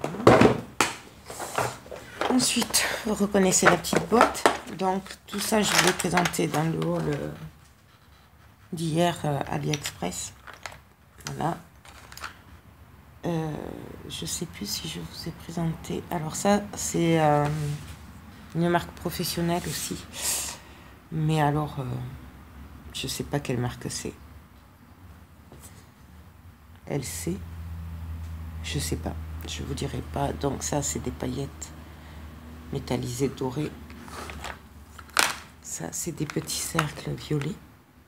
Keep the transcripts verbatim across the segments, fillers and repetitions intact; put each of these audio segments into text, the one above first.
Ensuite, vous reconnaissez la petite boîte. Donc, tout ça, je vous l'ai présenté dans le haul d'hier euh, AliExpress. Voilà. Euh, je sais plus si je vous ai présenté. Alors ça, c'est euh, une marque professionnelle aussi. Mais alors, euh, je sais pas quelle marque c'est. L C. Je sais pas. Je vous dirai pas. Donc ça, c'est des paillettes métallisées dorées. Ça, c'est des petits cercles violets.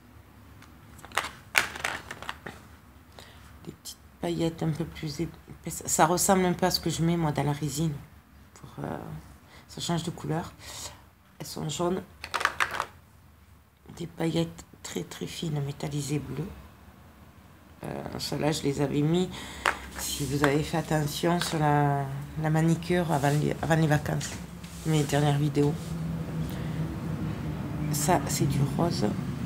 Des petites paillettes un peu plus épaisses. Ça ressemble un peu à ce que je mets moi dans la résine. Pour, euh, ça change de couleur. Elles sont jaunes. Des paillettes très très fines métallisées bleues. Euh, Celles-là, je les avais mis, si vous avez fait attention, sur la, la manicure avant les, avant les vacances. Mes dernières vidéos. Ça, c'est du rose.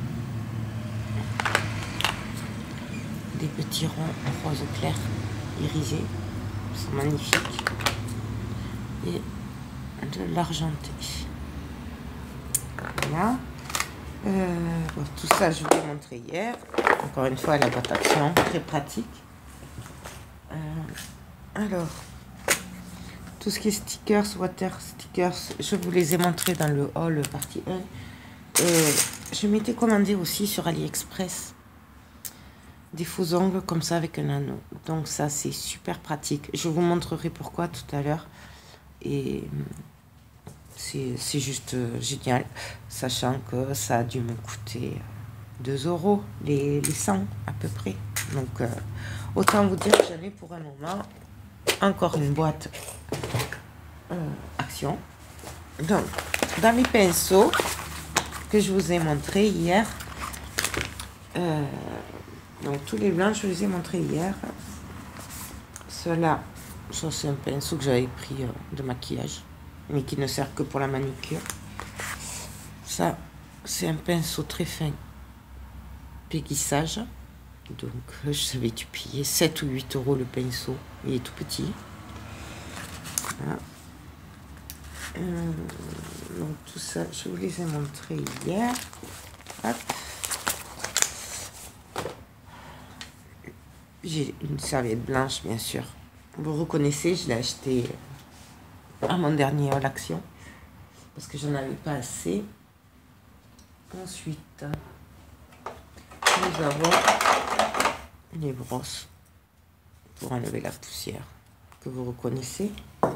Des petits ronds rose clair irisés. Ils sont magnifiques. Et de l'argenté. Voilà. Euh, bon, tout ça, je vous l'ai montré hier. Encore une fois, la boîte action, très pratique. Euh, alors, tout ce qui est stickers, water stickers, je vous les ai montrés dans le haul partie un. Euh, je m'étais commandé aussi sur AliExpress des faux ongles comme ça avec un anneau. Donc ça, c'est super pratique. Je vous montrerai pourquoi tout à l'heure. Et c'est juste génial, sachant que ça a dû me coûter deux euros, les, les cent à peu près. Donc, euh, autant vous dire que j'avais pour un moment encore une boîte euh, action. Donc, dans les pinceaux que je vous ai montré hier, euh, donc tous les blancs, je les ai montrés hier. Cela, ça c'est un pinceau que j'avais pris euh, de maquillage, mais qui ne sert que pour la manicure. Ça, c'est un pinceau très fin, péguissage. Donc, je savais dû payer sept ou huit euros le pinceau. Il est tout petit. Voilà. Euh, donc, tout ça, je vous les ai montrés hier. Hop. J'ai une serviette blanche, bien sûr. Vous reconnaissez, je l'ai acheté à mon dernier haul action. Parce que j'en avais pas assez. Ensuite, nous avons les brosses pour enlever la poussière que vous reconnaissez.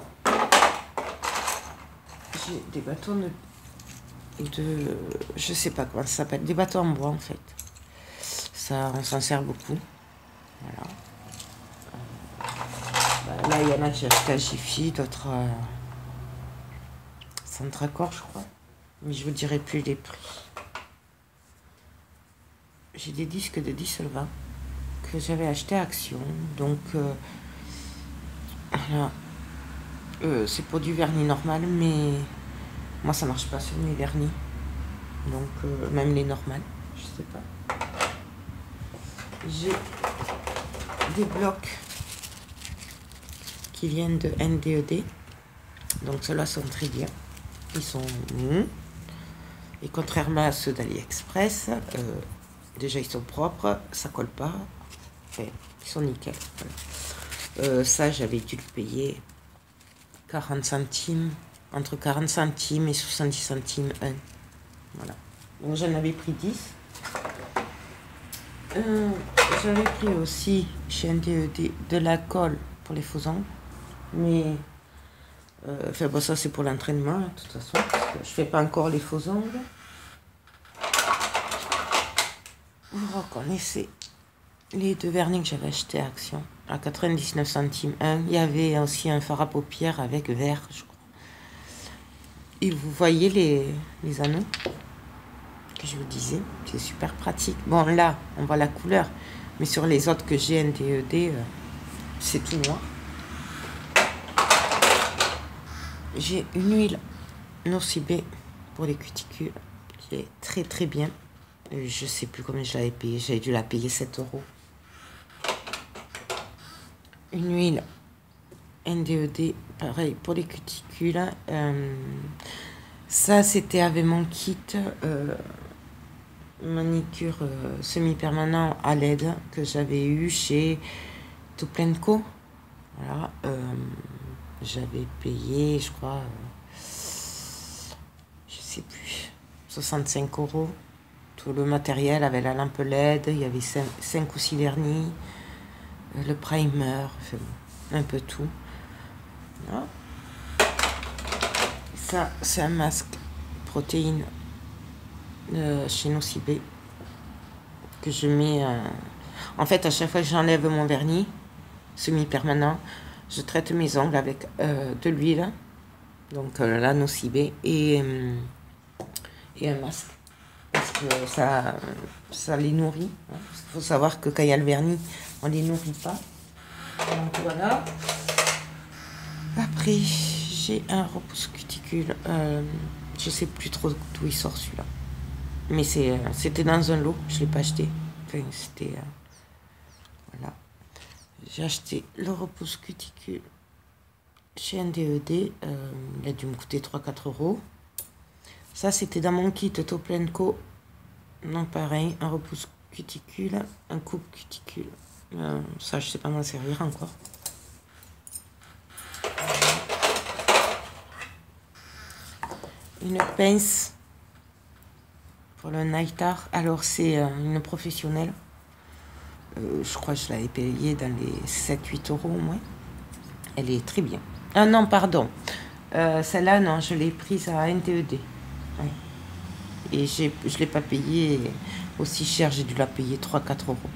J'ai des bâtons de, de je sais pas comment ça s'appelle, des bâtons en bois en fait. Ça, on s'en sert beaucoup. Voilà. Euh, là, il y en a que j'ai acheté à Jiffy, d'autres à Centracor, je crois. Mais je vous dirai plus les prix. J'ai des disques de dissolvant que j'avais acheté à Action. Donc, euh, voilà. Euh, c'est pour du vernis normal, mais moi, ça marche pas sur mes vernis. Donc, euh, même les normales, je sais pas. J'ai des blocs qui viennent de N D E D. Donc, ceux-là sont très bien. Ils sont mous. Et contrairement à ceux d'AliExpress, euh, déjà, ils sont propres, ça colle pas. Enfin, ils sont nickel. Voilà. Euh, ça, j'avais dû le payer quarante centimes, entre quarante centimes et soixante-dix centimes un. Voilà. Donc, j'en avais pris dix. Euh, j'avais pris aussi chez N D E D de la colle pour les faux ongles. Mais, euh, enfin, bon, ça, c'est pour l'entraînement, de toute façon. Parce que je fais pas encore les faux ongles. Vous reconnaissez les deux vernis que j'avais acheté à Action à quatre-vingt-dix-neuf centimes un. Il y avait aussi un fard à paupières avec vert, je crois. Et vous voyez les, les anneaux que je vous disais, c'est super pratique. Bon, là, on voit la couleur, mais sur les autres que j'ai N D E D, euh, c'est tout noir. J'ai une huile Nocibé pour les cuticules qui est très très bien. Je sais plus combien je l'avais payé. J'avais dû la payer sept euros. Une huile N D E D, pareil pour les cuticules. Euh, ça, c'était avec mon kit euh, manicure euh, semi-permanent à L E D que j'avais eu chez Tout Plein Co. Voilà, euh, j'avais payé, je crois, euh, je sais plus, soixante-cinq euros. Tout le matériel avec la lampe L E D, il y avait cinq ou six vernis, euh, le primer, enfin, un peu tout. Voilà. Ça, c'est un masque protéine euh, chez Nocibé que je mets. Euh, en fait, à chaque fois que j'enlève mon vernis semi-permanent, je traite mes ongles avec euh, de l'huile, donc euh, la Nocibé et, euh, et un masque. Parce que ça, ça les nourrit. Hein. Il faut savoir que quand il y a le vernis, on les nourrit pas. Donc voilà. Après, j'ai un repousse cuticule. Euh, je sais plus trop d'où il sort celui-là. Mais c'est, c'était dans un lot. Je l'ai pas acheté. Enfin, c'était... Euh, voilà. J'ai acheté le repousse cuticule chez N D E D. Euh, il a dû me coûter trois à quatre euros. Ça, c'était dans mon kit Tout Plein Co. Non, pareil. Un repousse cuticule. Un coupe cuticule. Euh, ça, je sais pas m'en servir encore. Une pince pour le night art. Alors, c'est euh, une professionnelle. Euh, je crois que je l'avais payée dans les sept à huit euros au moins. Elle est très bien. Ah non, pardon. Euh, Celle-là, non, je l'ai prise à N D E D. Ouais. Et je ne l'ai pas payée aussi cher. J'ai dû la payer trois à quatre euros.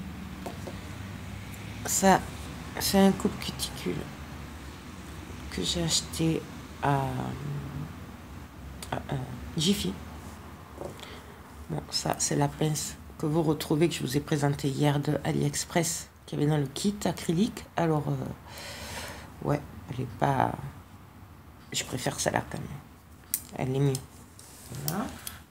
Ça, c'est un coupe cuticule que j'ai acheté à, à, à Jiffy. Bon, ça, c'est la pince que vous retrouvez, que je vous ai présenté hier de AliExpress, qui avait dans le kit acrylique. Alors, euh, ouais, elle est pas... Je préfère celle-là quand même. Elle est mieux. Voilà.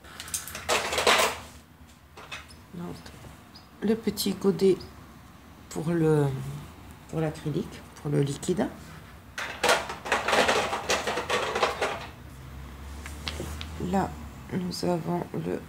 Donc, le petit godet pour le pour l'acrylique, pour le liquide. Là, nous avons le...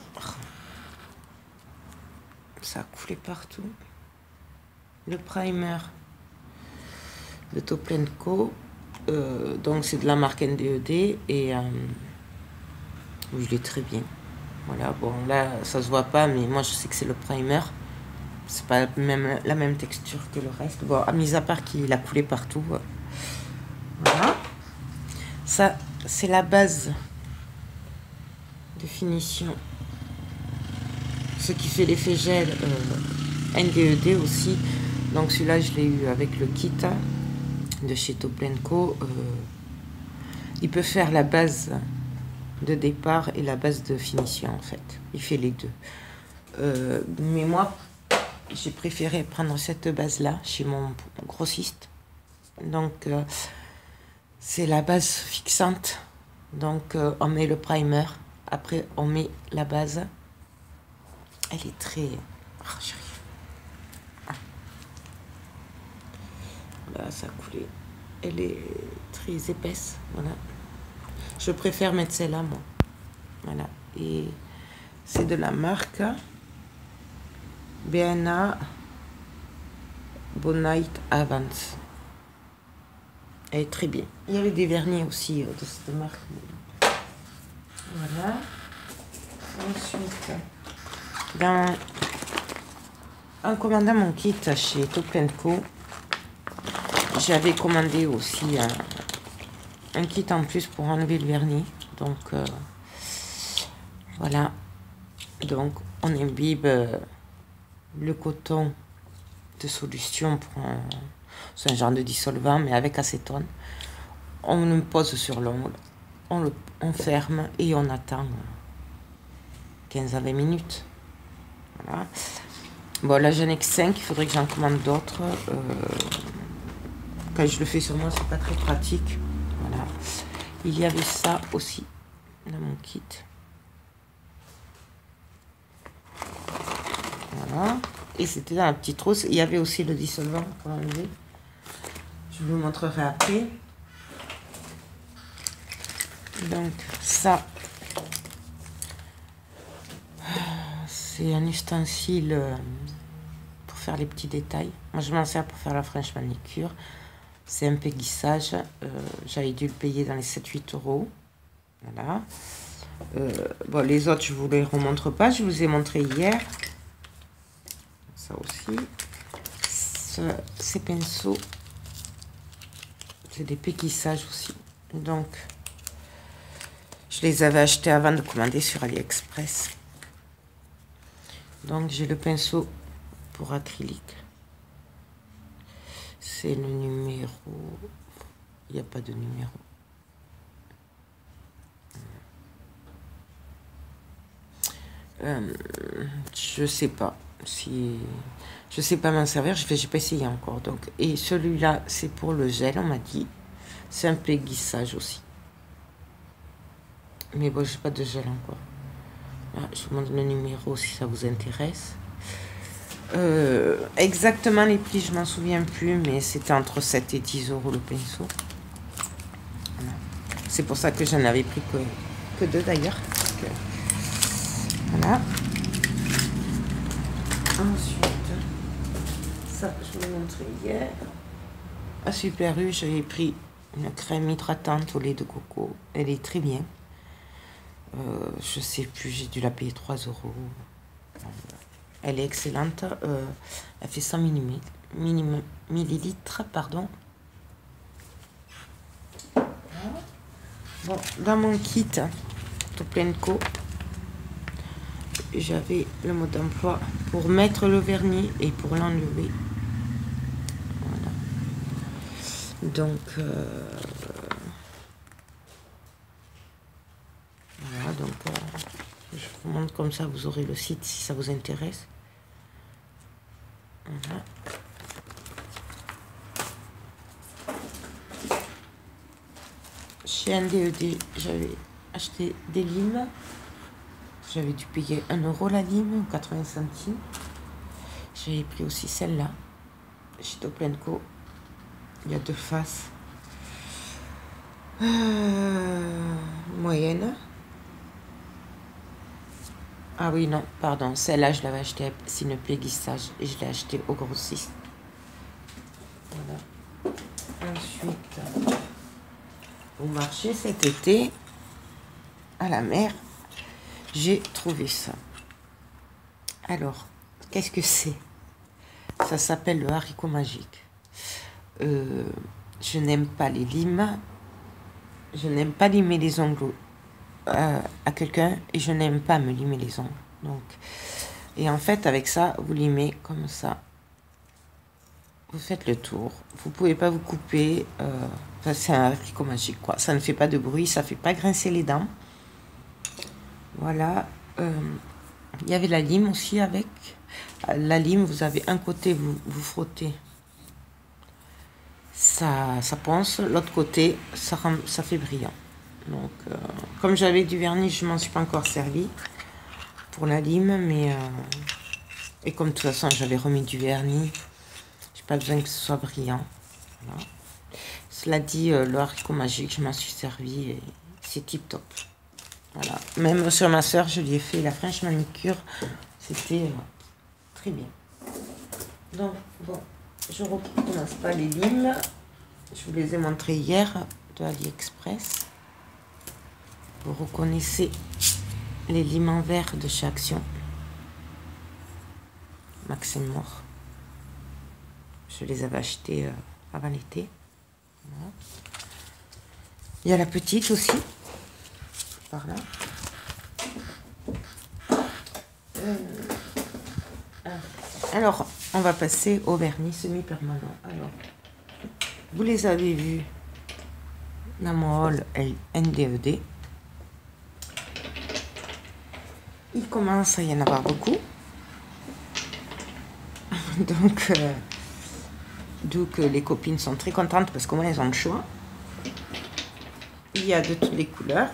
Ça a coulé partout. Le primer de Tout Plein Co. Euh, donc, c'est de la marque N D E D. Et euh, il est très bien. Voilà, bon, là, ça se voit pas, mais moi, je sais que c'est le primer. C'est pas même, la même texture que le reste. Bon, à mis à part qu'il a coulé partout. Voilà. Ça, c'est la base de finition. Ce qui fait l'effet gel euh, N D E D aussi. Donc celui-là, je l'ai eu avec le kit de chez Tout Plein Co. Euh, il peut faire la base de départ et la base de finition en fait. Il fait les deux. Euh, mais moi, j'ai préféré prendre cette base-là chez mon grossiste. Donc, euh, c'est la base fixante. Donc, euh, on met le primer. Après, on met la base. Elle est très... Oh, j'arrive. Ah. Là, ça a coulé. Elle est très épaisse. Voilà. Je préfère mettre celle-là, moi. Voilà. Et c'est de la marque B N A Bonite Avance. Elle est très bien. Il y avait des vernis aussi euh, de cette marque. Voilà. Ensuite, dans, en commandant mon kit chez Tout Plein Co, j'avais commandé aussi un, un kit en plus pour enlever le vernis. Donc, euh, voilà. Donc, on imbibe euh, le coton de solution pour un, c'est un genre de dissolvant, mais avec acétone. On le pose sur l'ongle, on le on ferme et on attend quinze à vingt minutes. Voilà. Bon, là, j'en ai que cinq, il faudrait que j'en commande d'autres. Euh, quand je le fais sur moi, c'est pas très pratique. Voilà. Il y avait ça aussi dans mon kit. Voilà. Et c'était dans la petite trousse. Il y avait aussi le dissolvant pour enlever. Je vous montrerai après. Donc ça, c'est un ustensile pour faire les petits détails. Moi je m'en sers pour faire la French manicure. C'est un péguissage. Euh, J'avais dû le payer dans les sept huit euros. Voilà. Euh, bon, les autres je vous les remontre pas. Je vous ai montré hier. Ça aussi. Ce, ces pinceaux. C'est des péguissages aussi. Donc je les avais achetés avant de commander sur AliExpress. Donc j'ai le pinceau pour acrylique. C'est le numéro... Il n'y a pas de numéro. Euh, je sais pas si... Je sais pas m'en servir. Je n'ai pas essayé encore. Donc. Et celui-là, c'est pour le gel, on m'a dit. C'est un péguissage aussi. Mais bon, j'ai pas de gel encore. Ah, je vous montre le numéro si ça vous intéresse. Euh, exactement les prix, je m'en souviens plus, mais c'était entre sept et dix euros le pinceau. Voilà. C'est pour ça que j'en avais pris que, que deux d'ailleurs. Voilà. Ensuite, ça, je vous l'ai montré hier. À Super U, j'avais pris une crème hydratante au lait de coco. Elle est très bien. Euh, je sais plus, j'ai dû la payer trois euros. Elle est excellente. Euh, elle fait cent millilitres, pardon. Bon, dans mon kit Toplenko, j'avais le mode d'emploi pour mettre le vernis et pour l'enlever. Voilà. Donc, euh, voilà, donc euh, je vous montre comme ça, vous aurez le site si ça vous intéresse. Voilà. Chez N D E D, j'avais acheté des limes. J'avais dû payer un euro la lime, quatre-vingts centimes. J'avais pris aussi celle-là. Chez Toplenko, il y a deux faces. Euh, moyenne. Ah oui, non, pardon. Celle-là, je l'avais achetée, c'est une péguissage. Et je l'ai achetée au grossiste. Voilà. Ensuite, au marché cet été, à la mer, j'ai trouvé ça. Alors, qu'est-ce que c'est? Ça s'appelle le haricot magique. Euh, je n'aime pas les limes. Je n'aime pas limer les ongles à, à quelqu'un et je n'aime pas me limer les ongles. Donc, et en fait, avec ça, vous limez comme ça. Vous faites le tour. Vous pouvez pas vous couper. Euh, enfin, c'est un haricot magique, quoi. Ça ne fait pas de bruit, ça fait pas grincer les dents. Voilà. Euh, il y avait la lime aussi avec. La lime, vous avez un côté, vous, vous frottez. Ça, ça ponce. L'autre côté, ça, rend, ça fait brillant. Donc, euh, comme j'avais du vernis, je m'en suis pas encore servi pour la lime. Mais, euh, et comme de toute façon, j'avais remis du vernis. J'ai pas besoin que ce soit brillant. Voilà. Cela dit, euh, le haricot magique, je m'en suis servi et c'est tip top. Voilà. Même sur ma soeur, je lui ai fait la French manicure. C'était euh, très bien. Donc, bon, je ne recommence pas les limes. Je vous les ai montrées hier de AliExpress. Vous reconnaissez les limes en verre de chez Action. Maxime Mort. Je les avais achetées euh, avant l'été. Voilà. Il y a la petite aussi. Par là. Euh, alors, on va passer au vernis semi-permanent. Alors, vous les avez vus dans mon haul N D E D. Il commence à y en avoir beaucoup. Donc, euh, d'où que les copines sont très contentes parce qu'au moins elles ont le choix. Il y a de toutes les couleurs.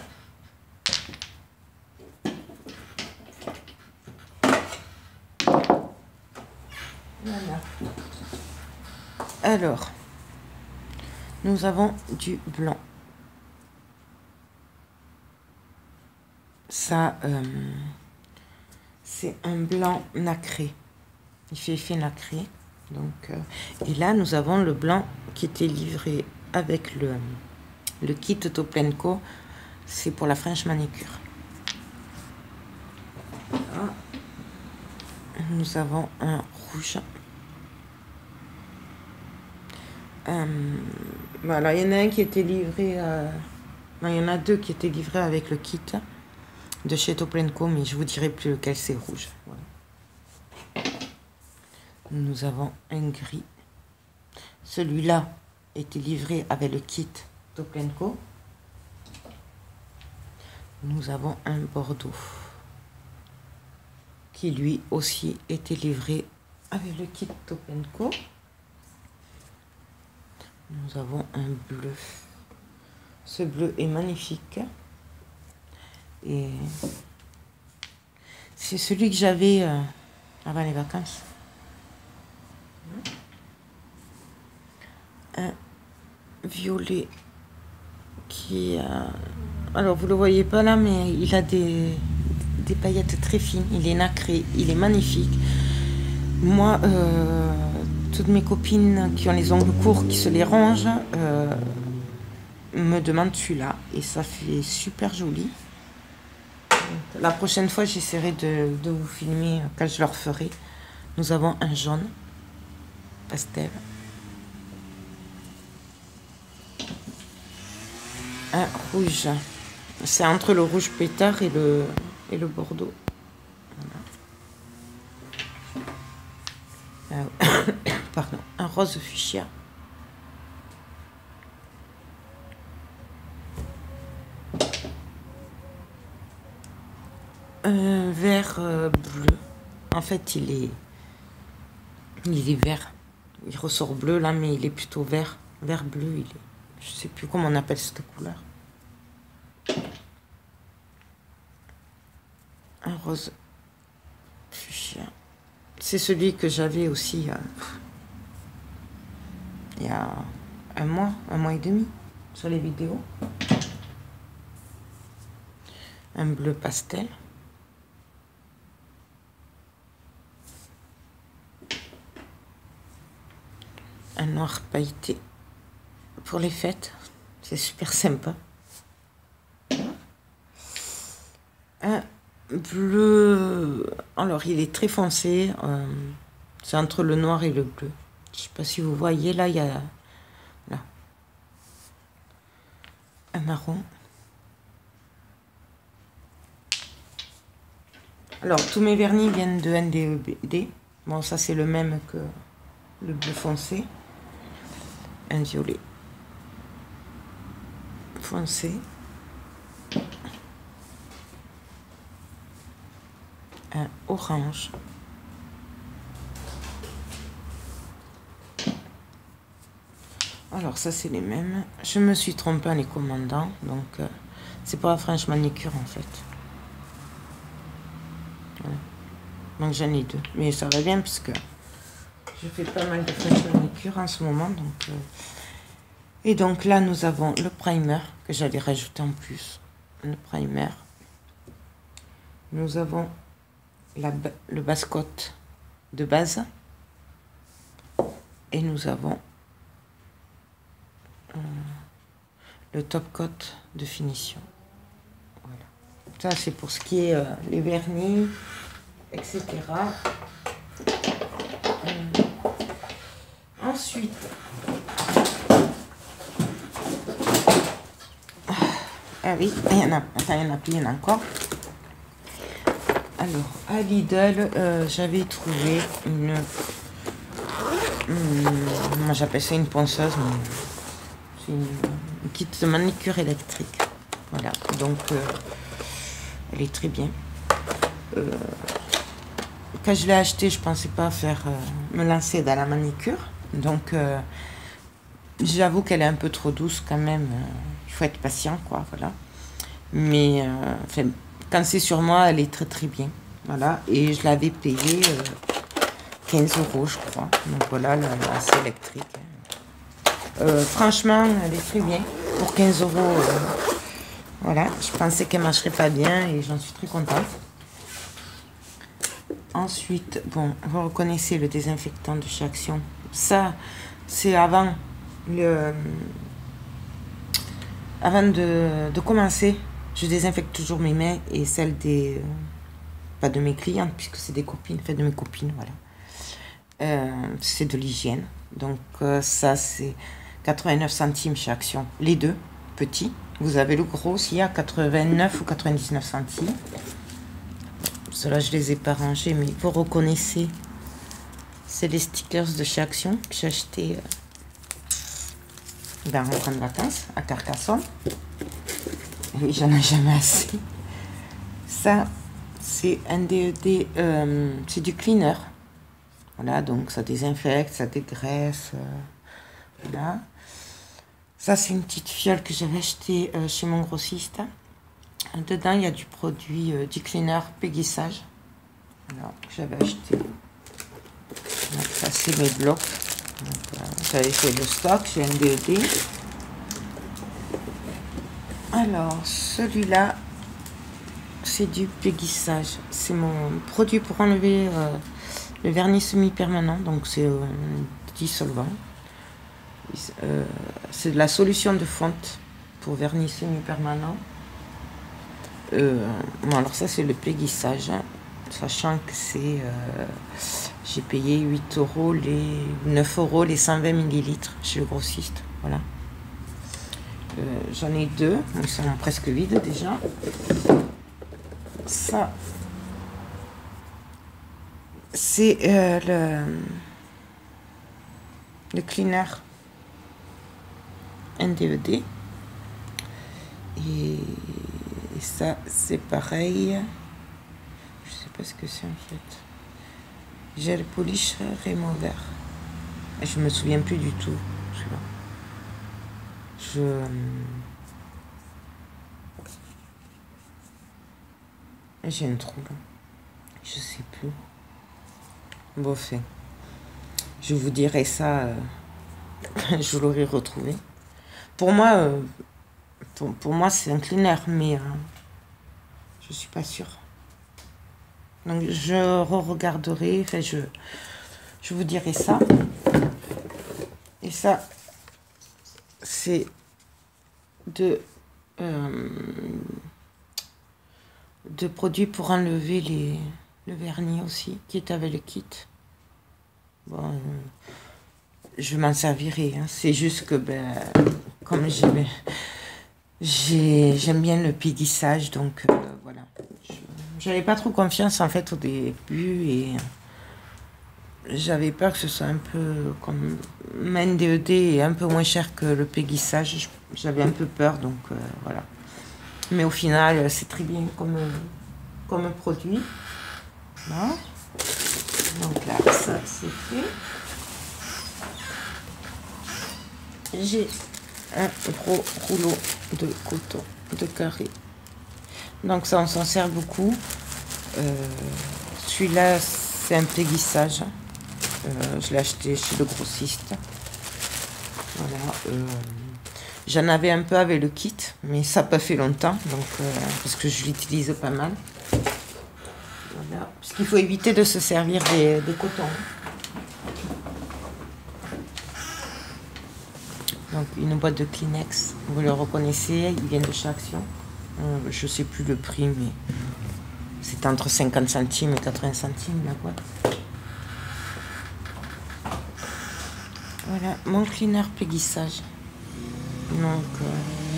Voilà. Alors, Nous avons du blanc. Ça, euh, c'est un blanc nacré. Il fait effet nacré. Donc, euh, et là, nous avons le blanc qui était livré avec le, le kit Toplenko. C'est pour la French manicure. Là, nous avons un rouge. Euh, voilà, il y en a un qui était livré... Euh, non, il y en a deux qui étaient livrés avec le kit de chez Toplenko, mais je vous dirai plus lequel c'est rouge. Voilà. Nous avons un gris. Celui-là était livré avec le kit Toplenko. Nous avons un bordeaux qui lui aussi était livré avec le kit Toplenko. Nous avons un bleu. Ce bleu est magnifique. Et c'est celui que j'avais euh, avant les vacances. Un violet qui a... Alors, vous le voyez pas là, mais il a des, des paillettes très fines. Il est nacré, il est magnifique. Moi, euh, toutes mes copines qui ont les ongles courts, qui se les rongent, euh, me demandent celui-là. Et ça fait super joli. La prochaine fois, j'essaierai de, de vous filmer quand je leur ferai. Nous avons un jaune pastel. Un rouge. C'est entre le rouge pétard et le, et le bordeaux. Voilà. Euh, pardon. Un rose fuchsia. Un vert euh, bleu. En fait, il est, il est vert. Il ressort bleu là, mais il est plutôt vert. Vert bleu, il est. Je sais plus comment on appelle cette couleur. Un rose fuchsia. C'est celui que j'avais aussi euh, il y a un mois, un mois et demi sur les vidéos. Un bleu pastel. Un noir pailleté pour les fêtes. C'est super sympa. Un bleu... Alors, il est très foncé. Euh, c'est entre le noir et le bleu. Je sais pas si vous voyez. Là, il y a... Là. Un marron. Alors, tous mes vernis viennent de N D E B D. Bon, ça, c'est le même que le bleu foncé. Un violet foncé. Un orange. Alors, ça, c'est les mêmes. Je me suis trompée en les commandant. Donc, euh, c'est pour la French manicure, en fait. Voilà. Donc, j'en ai deux. Mais ça va bien, parce que je fais pas mal de French manicure en ce moment. Donc, euh... Et donc, là, nous avons le primer, que j'allais rajouter en plus. Le primer. Nous avons la, le base-coat de base. Et nous avons euh, le top-coat de finition. Voilà. Ça, c'est pour ce qui est euh, les vernis, et cetera. Euh, ensuite, ah oui, il y en a, enfin, il y en a plus, il y en a encore. Alors, à Lidl, euh, j'avais trouvé une... Hum, moi, j'appelle ça une ponceuse, mais c'est une, une kit de manicure électrique. Voilà, donc, euh, elle est très bien. Euh, quand je l'ai achetée, je pensais pas faire euh, me lancer dans la manicure. Donc, euh, j'avoue qu'elle est un peu trop douce quand même. Il faut être patient, quoi, voilà. Mais, euh, enfin... Quand c'est sur moi, elle est très très bien. Voilà. Et je l'avais payé euh, quinze euros, je crois. Donc voilà, la lasse électrique. Euh, franchement, elle est très bien. Pour quinze euros, euh, voilà. Je pensais qu'elle marcherait pas bien et j'en suis très contente. Ensuite, bon, vous reconnaissez le désinfectant de chez Action. Ça, c'est avant le... Avant de, de commencer, je désinfecte toujours mes mains et celles des... Euh, pas de mes clientes, puisque c'est des copines, fait de mes copines, voilà. Euh, c'est de l'hygiène. Donc euh, ça, c'est quatre-vingt-neuf centimes chez Action. Les deux, petits. Vous avez le gros aussi à quatre-vingt-neuf ou quatre-vingt-dix-neuf centimes. Ceux-là, je les ai pas rangés, mais vous reconnaissez. C'est les stickers de chez Action que j'ai acheté euh, ben, en rentrant de vacances à Carcassonne. Et j'en ai jamais assez. Ça, c'est un D E D, euh, c'est du cleaner. Voilà, donc ça désinfecte, ça dégraisse. Euh, voilà. Ça, c'est une petite fiole que j'avais achetée euh, chez mon grossiste. Dedans, il y a du produit, euh, du cleaner Pégissage. Alors, j'avais acheté. Donc, ça, c'est mes blocs. Euh, j'avais fait le stock, j'ai un D E D. Alors, celui-là, c'est du Pégissage. C'est mon produit pour enlever euh, le vernis semi-permanent. Donc, c'est euh, dissolvant. Euh, c'est de la solution de fonte pour vernis semi-permanent. Euh, bon, alors ça c'est le Pégissage, hein, sachant que c'est euh, j'ai payé huit euros les neuf euros les cent vingt millilitres chez le grossiste. Voilà. Euh, j'en ai deux, ils sont presque vides déjà. Ça c'est euh, le le cleaner N D E D. Et, et ça, c'est pareil. Je sais pas ce que c'est en fait. Gel polish remover. Je me souviens plus du tout. Je. J'ai un trou là. Je sais plus. Bon fait. Je vous dirai ça. Euh, je l'aurai retrouvé. Pour moi. Euh, Pour, pour moi, c'est un cleaner, mais euh, je suis pas sûre. Donc, je re-regarderai. Enfin, je, je vous dirai ça. Et ça, c'est de, euh, de produits pour enlever les, le vernis aussi, qui est avec le kit. Bon, euh, je m'en servirai. Hein. C'est juste que, ben, comme j'ai... J'aime bien le Pégissage, donc euh, voilà. J'avais pas trop confiance en fait au début et j'avais peur que ce soit un peu comme N D E D est un peu moins cher que le Pégissage. J'avais un peu peur, donc euh, voilà. Mais au final, c'est très bien comme, comme produit. Voilà. Donc là, ça c'est fait. J'ai un gros rouleau de coton de carré, donc ça on s'en sert beaucoup. Euh, celui-là c'est un Pégissage, euh, je l'ai acheté chez le grossiste. Voilà, euh, j'en avais un peu avec le kit, mais ça n'a pas fait longtemps, donc euh, parce que je l'utilise pas mal. Voilà, parce qu'il faut éviter de se servir des, des cotons. Donc une boîte de Kleenex, vous le reconnaissez, il vient de chez Action. Euh, je sais plus le prix, mais c'est entre cinquante centimes et quatre-vingts centimes la boîte. Voilà, mon cleaner Pégissage. Donc euh,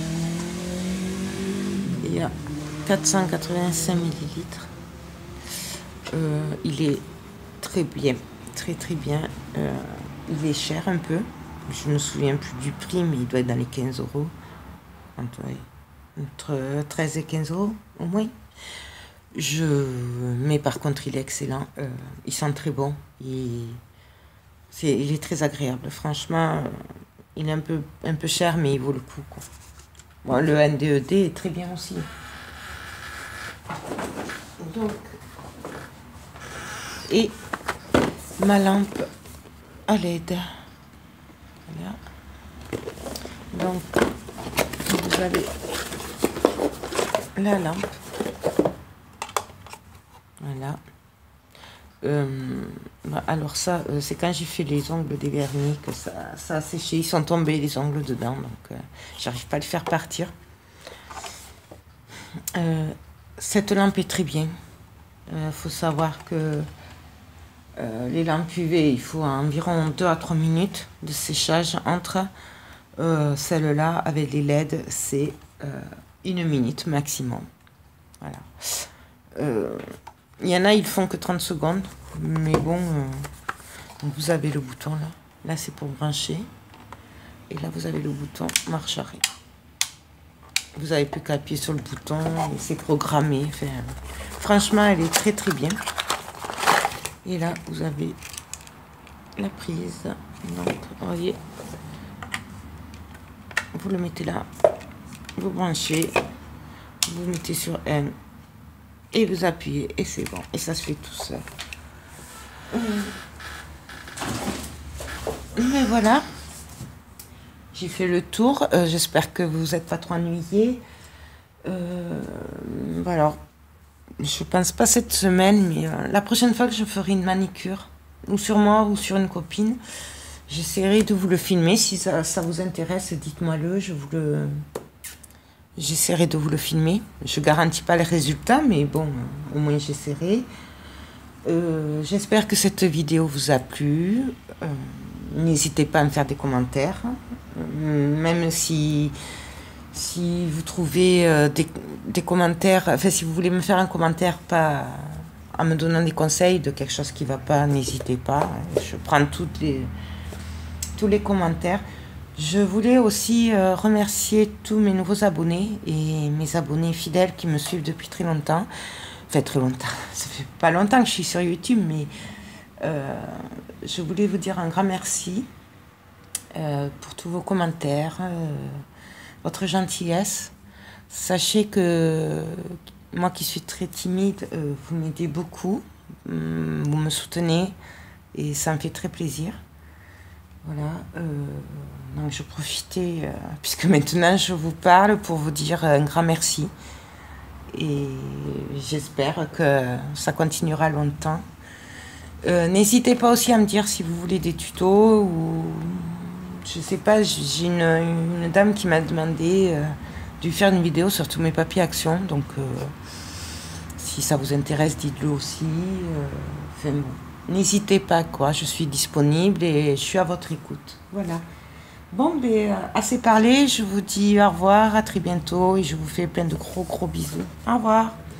il y a quatre cent quatre-vingt-cinq millilitres. Euh, il est très bien, très très bien. Euh, il est cher un peu. Je ne me souviens plus du prix, mais il doit être dans les quinze euros. Entre, entre treize et quinze euros, au moins. Je, mais par contre, il est excellent. Euh, il sent très bon. Il, c'est, il est très agréable. Franchement, euh, il est un peu, un peu cher, mais il vaut le coup, quoi. Bon, le N D E D est très bien aussi. Donc, et ma lampe à L E D. Voilà. Donc, vous avez la lampe. Voilà. Euh, bah alors ça, euh, c'est quand j'ai fait les ongles des vernis que ça, ça a séché. Ils sont tombés, les ongles dedans. Donc, euh, j'arrive pas à le faire partir. Euh, cette lampe est très bien. Il euh, faut savoir que euh, les lampes U V, il faut environ deux à trois minutes de séchage entre euh, celle-là avec les L E D, c'est euh, une minute maximum. Voilà. Euh, il y en a, ils font que trente secondes, mais bon, euh, vous avez le bouton là. Là, c'est pour brancher. Et là, vous avez le bouton marche arrêt. Vous n'avez plus qu'à appuyer sur le bouton et c'est programmé. Enfin, franchement, elle est très très bien. Et là, vous avez la prise. Donc, vous voyez, vous le mettez là, vous branchez, vous mettez sur N et vous appuyez et c'est bon. Et ça se fait tout seul. Mais voilà, j'ai fait le tour. Euh, J'espère que vous n'êtes pas trop ennuyés. Euh, alors, je pense pas cette semaine, mais euh, la prochaine fois que je ferai une manicure, ou sur moi ou sur une copine, j'essaierai de vous le filmer. Si ça, ça vous intéresse, dites-moi-le. Je vous le, j'essaierai de vous le filmer. Je garantis pas les résultats, mais bon, au moins j'essaierai. Euh, J'espère que cette vidéo vous a plu. Euh, N'hésitez pas à me faire des commentaires, euh, même si si vous trouvez euh, des, des commentaires, enfin si vous voulez me faire un commentaire, pas en me donnant des conseils de quelque chose qui va pas, n'hésitez pas. Je prends toutes les tous les commentaires. Je voulais aussi euh, remercier tous mes nouveaux abonnés et mes abonnés fidèles qui me suivent depuis très longtemps. Enfin, très longtemps. Ça fait pas longtemps que je suis sur YouTube, mais euh, je voulais vous dire un grand merci euh, pour tous vos commentaires, euh, votre gentillesse. Sachez que moi qui suis très timide, euh, vous m'aidez beaucoup, vous me soutenez et ça me fait très plaisir. Voilà, euh, donc je profitais, euh, puisque maintenant je vous parle, pour vous dire un grand merci. Et j'espère que ça continuera longtemps. Euh, N'hésitez pas aussi à me dire si vous voulez des tutos ou... Je sais pas, j'ai une, une dame qui m'a demandé euh, de lui faire une vidéo sur tous mes papiers actions. Donc, euh, si ça vous intéresse, dites-le aussi. Euh, enfin, bon. N'hésitez pas, quoi. Je suis disponible et je suis à votre écoute. Voilà. Bon, ben, assez parlé. Je vous dis au revoir, à très bientôt et je vous fais plein de gros, gros bisous. Au revoir.